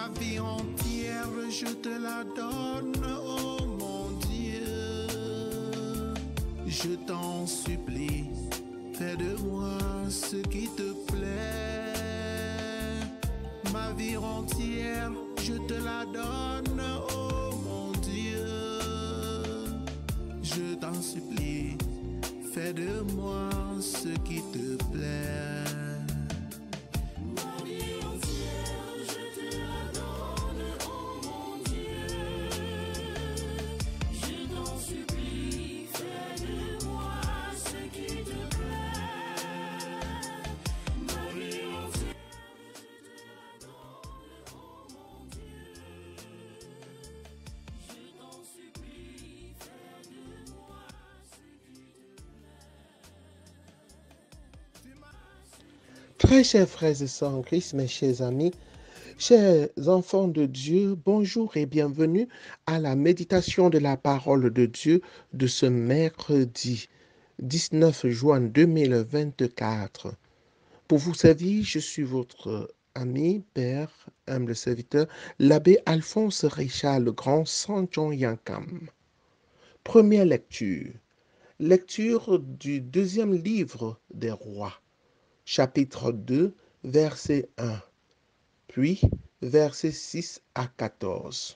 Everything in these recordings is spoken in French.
Ma vie entière, je te la donne, oh mon Dieu. Je t'en supplie, fais de moi ce qui te plaît. Ma vie entière, je te la donne, oh mon Dieu. Je t'en supplie, fais de moi ce qui te plaît. Très chers frères et sœurs en Christ, mes chers amis, chers enfants de Dieu, bonjour et bienvenue à la méditation de la parole de Dieu de ce mercredi 19 juin 2024. Pour vous servir, je suis votre ami, père, humble serviteur, l'abbé Alphonse Richard le Grand Sanchon Yankam. Première lecture. Lecture du deuxième livre des rois. Chapitre 2, verset 1, puis versets 6 à 14.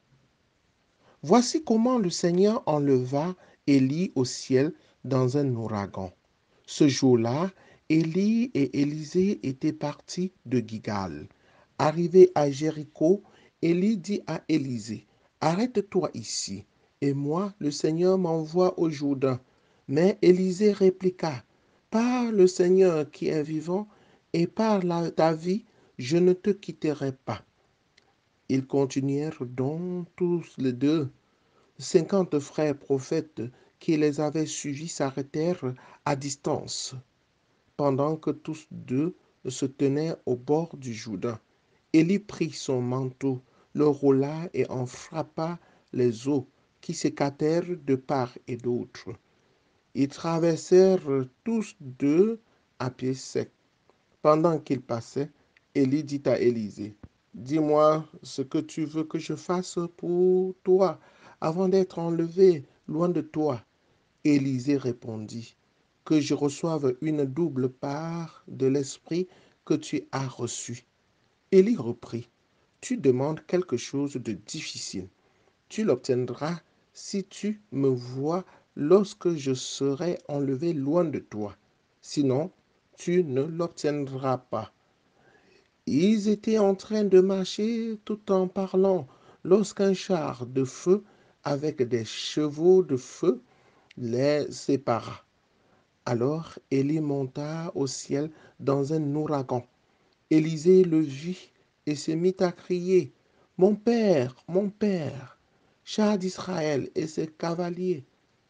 Voici comment le Seigneur enleva Élie au ciel dans un ouragan. Ce jour-là, Élie et Élisée étaient partis de Gilgal. Arrivé à Jéricho, Élie dit à Élisée, « Arrête-toi ici, et moi, le Seigneur m'envoie au Jourdain. » Mais Élisée répliqua, « Par le Seigneur qui est vivant, et par ta vie, je ne te quitterai pas. » Ils continuèrent donc tous les deux. 50 frères prophètes qui les avaient suivis s'arrêtèrent à distance, pendant que tous deux se tenaient au bord du Jourdain. Élie prit son manteau, le roula et en frappa les eaux qui s'écartèrent de part et d'autre. Ils traversèrent tous deux à pied sec. Pendant qu'ils passaient, Élie dit à Élisée, « Dis-moi ce que tu veux que je fasse pour toi avant d'être enlevé loin de toi. » Élisée répondit, « Que je reçoive une double part de l'esprit que tu as reçu. » Élie reprit, « Tu demandes quelque chose de difficile. Tu l'obtiendras si tu me vois lorsque je serai enlevé loin de toi. Sinon, tu ne l'obtiendras pas. » Ils étaient en train de marcher tout en parlant lorsqu'un char de feu avec des chevaux de feu les sépara. Alors Élie monta au ciel dans un ouragan. Élisée le vit et se mit à crier, « Mon père, char d'Israël et ses cavaliers. »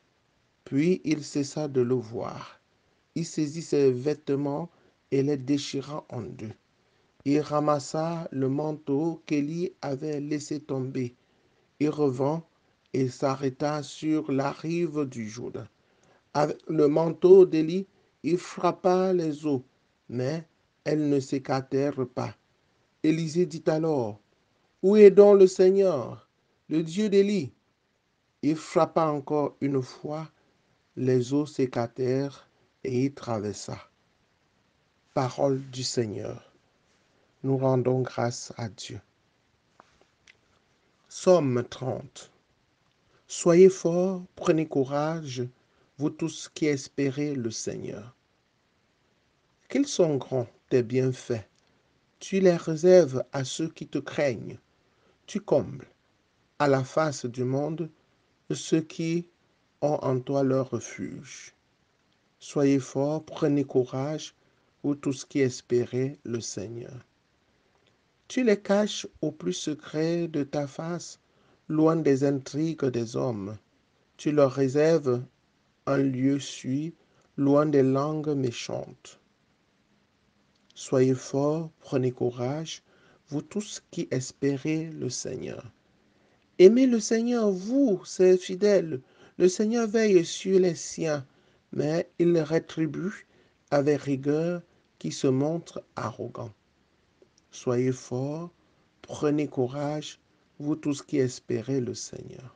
Puis il cessa de le voir. Il saisit ses vêtements et les déchira en deux. Il ramassa le manteau qu'Élie avait laissé tomber. Il revint et s'arrêta sur la rive du Jourdain. Avec le manteau d'Élie, il frappa les eaux, mais elles ne s'écartèrent pas. Élisée dit alors, « Où est donc le Seigneur, le Dieu d'Élie ?» Il frappa encore une fois, les eaux s'écartèrent et il traversa. Parole du Seigneur. Nous rendons grâce à Dieu. Psaume 30. Soyez forts, prenez courage, vous tous qui espérez le Seigneur. Qu'ils sont grands tes bienfaits, tu les réserves à ceux qui te craignent. Tu combles à la face du monde ceux qui ont en toi leur refuge. Soyez forts, prenez courage, vous tous qui espérez le Seigneur. Tu les caches au plus secret de ta face, loin des intrigues des hommes. Tu leur réserves un lieu sûr, loin des langues méchantes. Soyez forts, prenez courage, vous tous qui espérez le Seigneur. Aimez le Seigneur, vous, ses fidèles. Le Seigneur veille sur les siens, mais il rétribue avec rigueur qui se montre arrogant. Soyez forts, Prenez courage, vous tous qui espérez le Seigneur.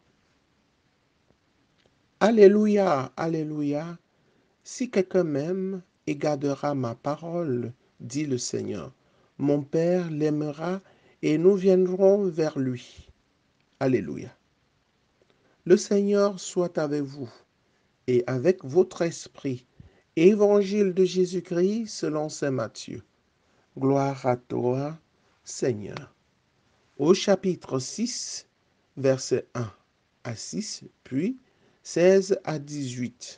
Alléluia, alléluia. Si quelqu'un m'aime et gardera ma parole, dit le Seigneur, mon Père l'aimera et nous viendrons vers lui. Alléluia. Le Seigneur soit avec vous et avec votre esprit. Évangile de Jésus-Christ selon saint Matthieu. Gloire à toi, Seigneur. Au chapitre 6, versets 1 à 6, puis 16 à 18.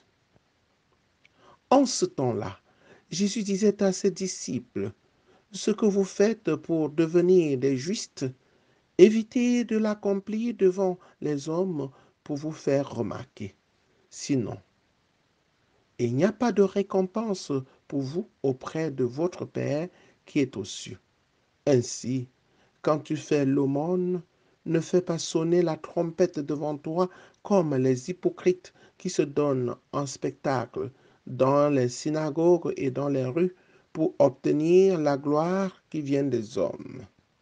En ce temps-là, Jésus disait à ses disciples, « Ce que vous faites pour devenir des justes, évitez de l'accomplir devant les hommes pour vous faire remarquer. Sinon, il n'y a pas de récompense pour vous auprès de votre Père qui est aux cieux. Ainsi, quand tu fais l'aumône, ne fais pas sonner la trompette devant toi comme les hypocrites qui se donnent en spectacle dans les synagogues et dans les rues pour obtenir la gloire qui vient des hommes.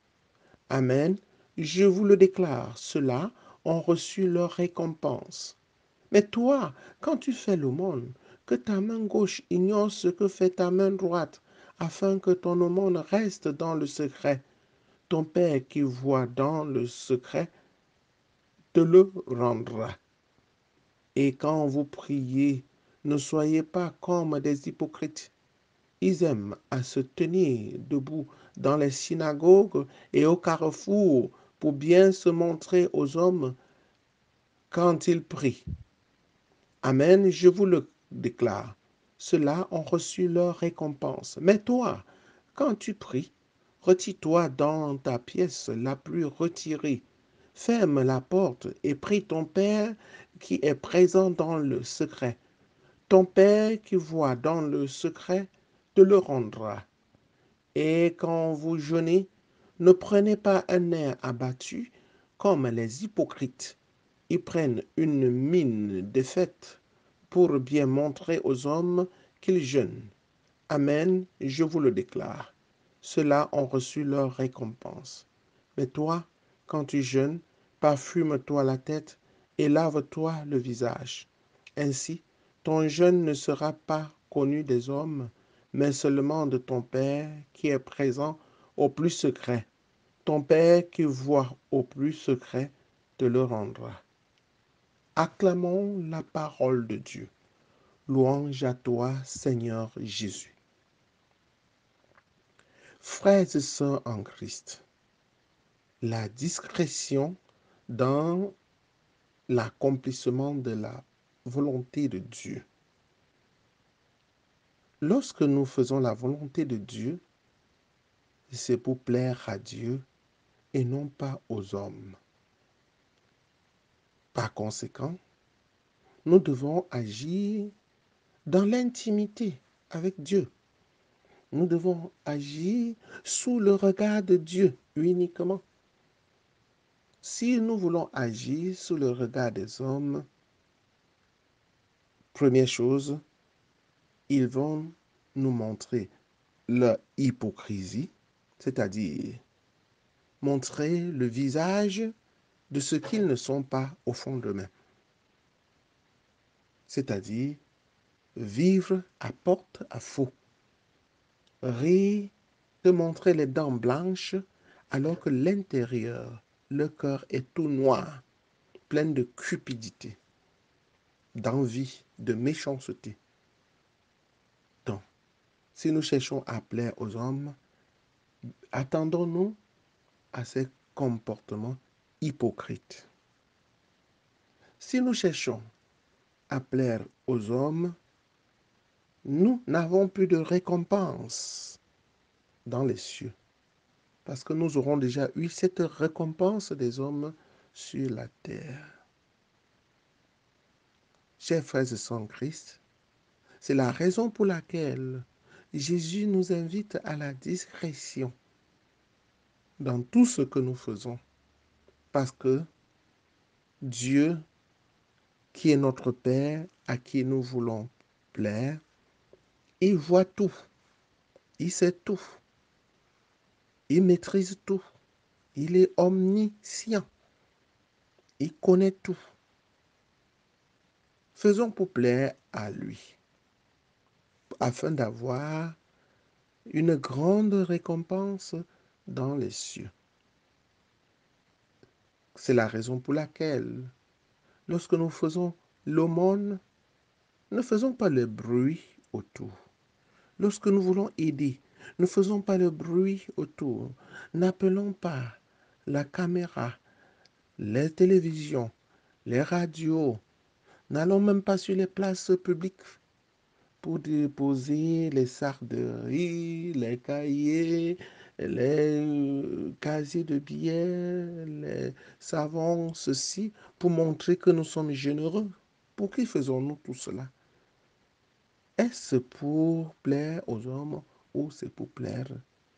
Amen. Je vous le déclare, ceux-là ont reçu leur récompense. Mais toi, quand tu fais l'aumône, que ta main gauche ignore ce que fait ta main droite, afin que ton aumône reste dans le secret. Ton Père qui voit dans le secret te le rendra. Et quand vous priez, ne soyez pas comme des hypocrites. Ils aiment à se tenir debout dans les synagogues et au carrefour pour bien se montrer aux hommes quand ils prient. Amen, je vous le déclare. Ceux-là ont reçu leur récompense. Mais toi, quand tu pries, retire-toi dans ta pièce la plus retirée. Ferme la porte et prie ton Père qui est présent dans le secret. Ton Père qui voit dans le secret te le rendra. Et quand vous jeûnez, ne prenez pas un air abattu comme les hypocrites. Ils prennent une mine défaite pour bien montrer aux hommes qu'ils jeûnent. Amen, je vous le déclare. Ceux-là ont reçu leur récompense. Mais toi, quand tu jeûnes, parfume-toi la tête et lave-toi le visage. Ainsi, ton jeûne ne sera pas connu des hommes, mais seulement de ton Père qui est présent au plus secret. Ton Père qui voit au plus secret te le rendra. Acclamons la parole de Dieu. Louange à toi, Seigneur Jésus. Frères et sœurs en Christ, la discrétion dans l'accomplissement de la volonté de Dieu. Lorsque nous faisons la volonté de Dieu, c'est pour plaire à Dieu et non pas aux hommes. Par conséquent, nous devons agir dans l'intimité avec Dieu. Nous devons agir sous le regard de Dieu uniquement. Si nous voulons agir sous le regard des hommes, première chose, ils vont nous montrer leur hypocrisie, c'est-à-dire montrer le visage de ce qu'ils ne sont pas au fond d'eux-mêmes. C'est-à-dire vivre à porte à faux, rire, te montrer les dents blanches alors que l'intérieur, le cœur est tout noir, plein de cupidité, d'envie, de méchanceté. Donc, si nous cherchons à plaire aux hommes, attendons-nous à ces comportements hypocrites. Si nous cherchons à plaire aux hommes, nous n'avons plus de récompense dans les cieux, parce que nous aurons déjà eu cette récompense des hommes sur la terre. Chers frères et sœurs en Christ, c'est la raison pour laquelle Jésus nous invite à la discrétion dans tout ce que nous faisons, parce que Dieu, qui est notre Père, à qui nous voulons plaire, il voit tout, il sait tout, il maîtrise tout. Il est omniscient. Il connaît tout. Faisons pour plaire à lui, afin d'avoir une grande récompense dans les cieux. C'est la raison pour laquelle, lorsque nous faisons l'aumône, ne faisons pas le bruit autour. Lorsque nous voulons aider, ne faisons pas le bruit autour. N'appelons pas la caméra, les télévisions, les radios. N'allons même pas sur les places publiques pour déposer les sacs de riz, les cahiers, les casiers de billets, les savons, ceci, pour montrer que nous sommes généreux. Pour qui faisons-nous tout cela? Est-ce pour plaire aux hommes ou c'est pour plaire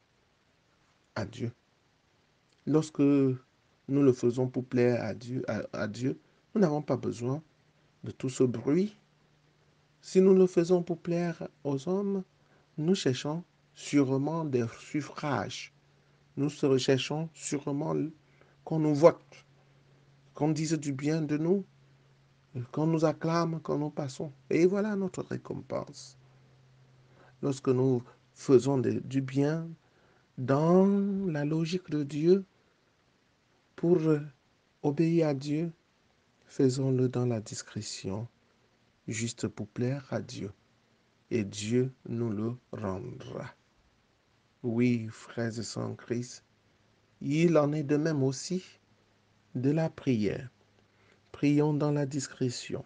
à Dieu? Lorsque nous le faisons pour plaire à Dieu, nous n'avons pas besoin de tout ce bruit. Si nous le faisons pour plaire aux hommes, nous cherchons sûrement des suffrages. Nous recherchons sûrement qu'on nous vote, qu'on dise du bien de nous, qu'on nous acclame quand nous passons. Et voilà notre récompense. Lorsque nous faisons du bien dans la logique de Dieu, pour obéir à Dieu, faisons-le dans la discrétion, juste pour plaire à Dieu. Et Dieu nous le rendra. Oui, frères et sœurs en Christ, il en est de même aussi de la prière. Prions dans la discrétion.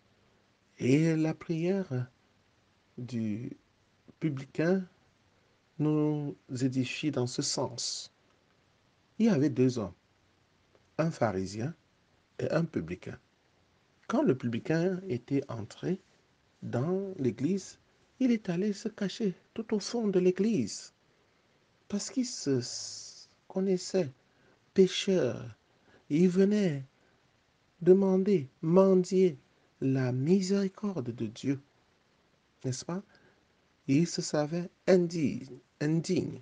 Et la prière du publicain nous édifie dans ce sens. Il y avait deux hommes, un pharisien et un publicain. Quand le publicain était entré dans l'église, il est allé se cacher tout au fond de l'église parce qu'il se connaissait pécheur. Il venait demander, mendier la miséricorde de Dieu, n'est-ce pas? Il se savait indigne.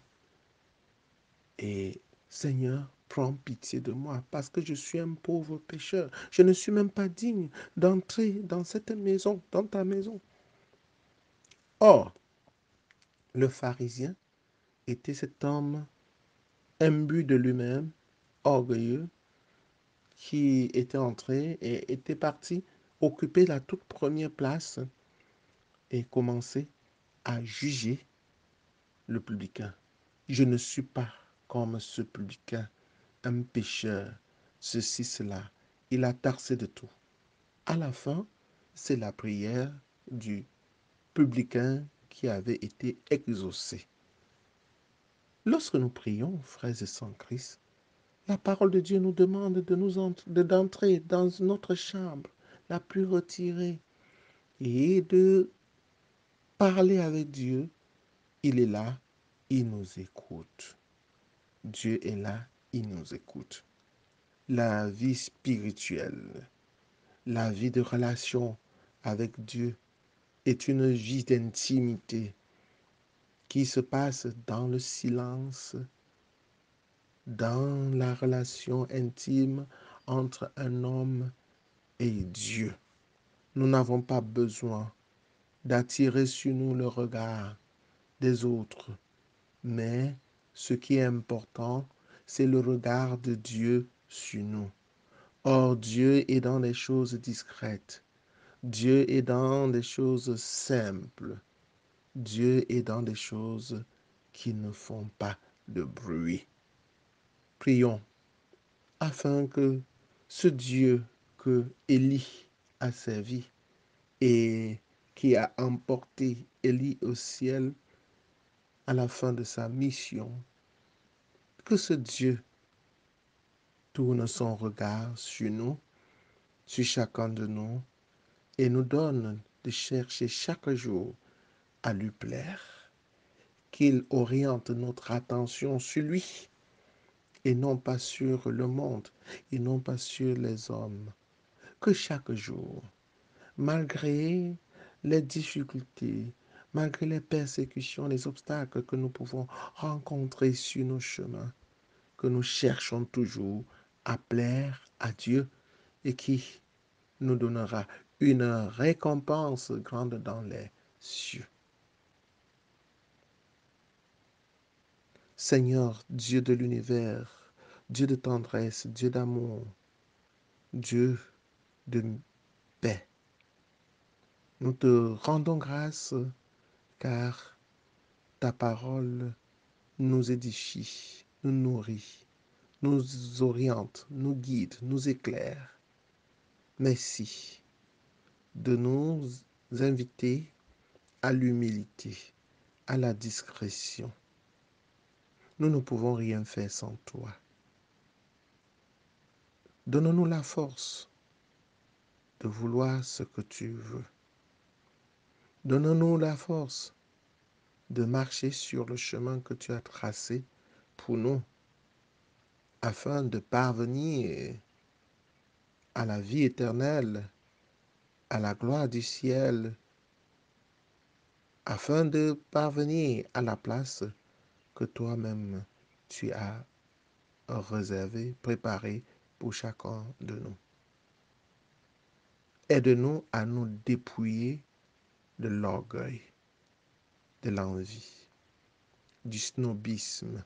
Et Seigneur, prends pitié de moi parce que je suis un pauvre pécheur. Je ne suis même pas digne d'entrer dans cette maison, dans ta maison. Or, le pharisien était cet homme imbu de lui-même, orgueilleux, qui était entré et était parti occuper la toute première place et commencer à juger le publicain. Je ne suis pas comme ce publicain, un pécheur, ceci, cela. Il a taxé de tout. À la fin, c'est la prière du publicain qui avait été exaucée. Lorsque nous prions, frères et sœurs en Christ, la parole de Dieu nous demande d'entrer dans notre chambre la plus retirée et de parler avec Dieu. Il est là, il nous écoute. Dieu est là, il nous écoute. La vie spirituelle, la vie de relation avec Dieu est une vie d'intimité qui se passe dans le silence, dans la relation intime entre un homme et Dieu. Nous n'avons pas besoin d'attirer sur nous le regard des autres, mais ce qui est important, c'est le regard de Dieu sur nous. Or, Dieu est dans les choses discrètes. Dieu est dans des choses simples. Dieu est dans des choses qui ne font pas de bruit. Prions afin que ce Dieu que Élie a servi et qui a emporté Élie au ciel à la fin de sa mission, que ce Dieu tourne son regard sur nous, sur chacun de nous, et nous donne de chercher chaque jour à lui plaire, qu'il oriente notre attention sur lui et non pas sur le monde et non pas sur les hommes. Que chaque jour, malgré les difficultés, malgré les persécutions, les obstacles que nous pouvons rencontrer sur nos chemins, que nous cherchons toujours à plaire à Dieu et qui nous donnera une récompense grande dans les cieux. Seigneur, Dieu de l'univers, Dieu de tendresse, Dieu d'amour, Dieu de paix, nous te rendons grâce car ta parole nous édifie, nous nourrit, nous oriente, nous guide, nous éclaire. Merci de nous inviter à l'humilité, à la discrétion. Nous ne pouvons rien faire sans toi. Donne-nous la force de vouloir ce que tu veux. Donne-nous la force de marcher sur le chemin que tu as tracé pour nous afin de parvenir à la vie éternelle, à la gloire du ciel, afin de parvenir à la place que toi-même tu as réservée, préparée pour chacun de nous. Aide-nous à nous dépouiller de l'orgueil, de l'envie, du snobisme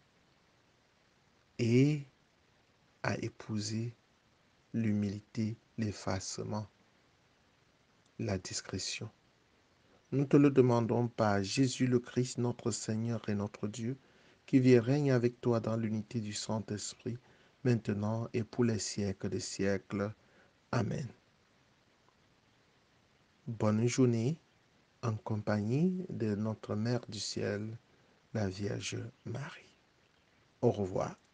et à épouser l'humilité, l'effacement, la discrétion. Nous te le demandons par Jésus le Christ, notre Seigneur et notre Dieu, qui vit et règne avec toi dans l'unité du Saint-Esprit, maintenant et pour les siècles des siècles. Amen. Bonne journée en compagnie de notre Mère du ciel, la Vierge Marie. Au revoir.